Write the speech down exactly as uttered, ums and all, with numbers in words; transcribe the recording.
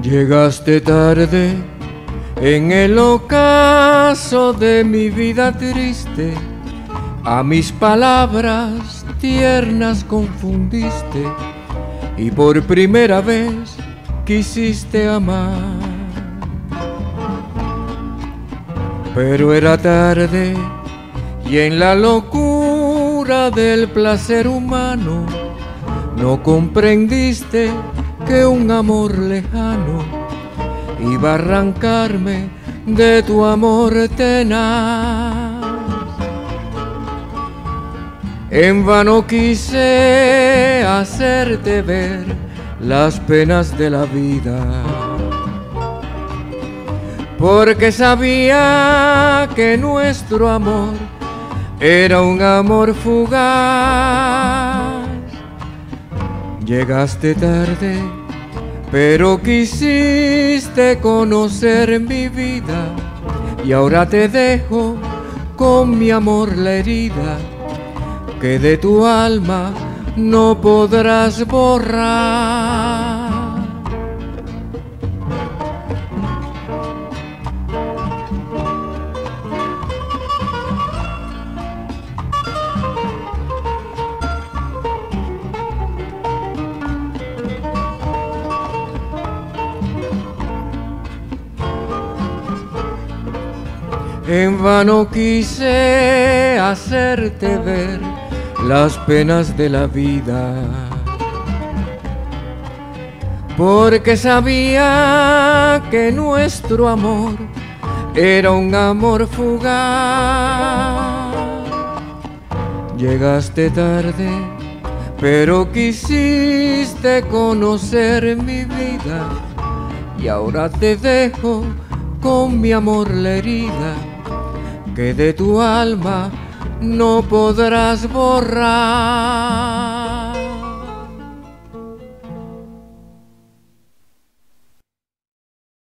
Llegaste tarde en el ocaso de mi vida triste, a mis palabras tiernas confundiste y por primera vez quisiste amar. Pero era tarde y en la locura del placer humano no comprendiste que un amor lejano iba a arrancarme de tu amor tenaz. En vano quise hacerte ver las penas de la vida, porque sabía que nuestro amor era un amor fugaz. Llegaste tarde, pero quisiste conocer mi vida, y ahora te dejo con mi amor la herida que de tu alma no podrás borrar. En vano quise hacerte ver las penas de la vida, porque sabía que nuestro amor era un amor fugaz. Llegaste tarde, pero quisiste conocer mi vida, y ahora te dejo con mi amor la herida que de tu alma no podrás borrar.